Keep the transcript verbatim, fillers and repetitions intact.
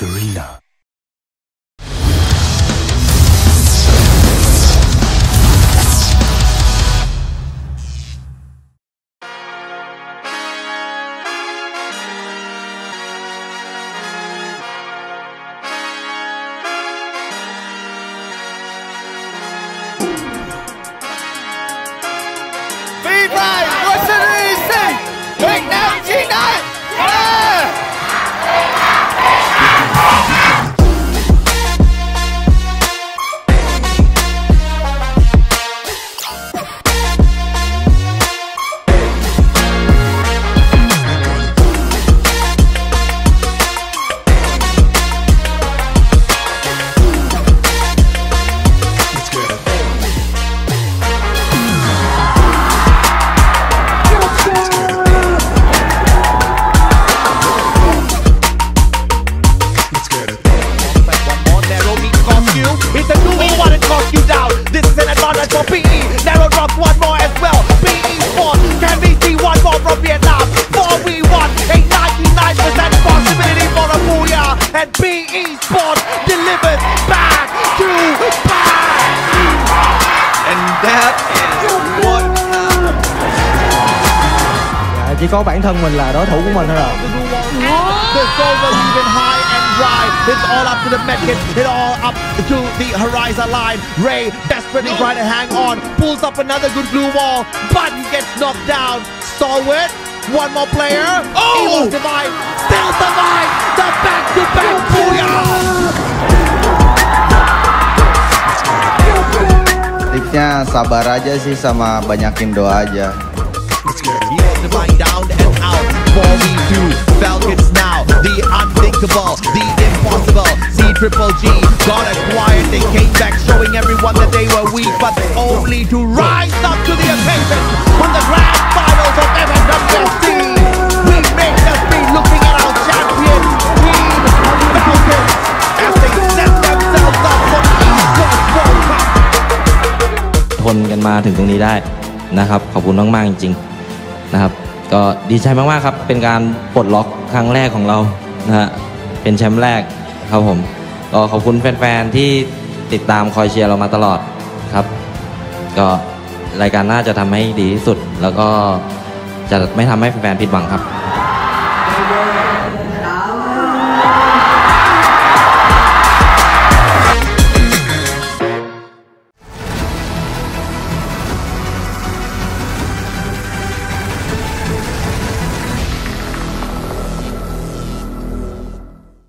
Garena chỉ có bản thân mình là đối thủ của mình thôi rồi. It's all up to the medkit, it all up to the horizon line. Ray desperately trying to hang on, pulls up another good glue wall, but he gets knocked down. Stalwart, one more player. Oh! Evil Divine still survive the back-to-back booyah! Tipsnya sabar aja sih sama banyakin doa aja. Evil Divine down and out. four v two, Falcons now, the unthinkable, the impossible. C Triple G got acquired, they came back showing everyone that they were weak, but only to rise up to the occasion from the grand finals of F F W C. We make the speed looking at our champion, Team Falcons, as they set themselves up for the Esports World Cup. ทนกันมาถึงตรงนี้ได้นะครับขอบคุณมากๆจริงๆนะครับก็ดีใจมากๆครับเป็นการปลดล็อกครั้งแรกของเรานะฮะเป็นแชมป์แรกครับผมก็ขอบคุณแฟนๆที่ติดตามคอยเชียร์เรามาตลอดครับก็รายการหน้าจะทำให้ดีที่สุดแล้วก็จะไม่ทำให้แฟนๆผิดหวังครับ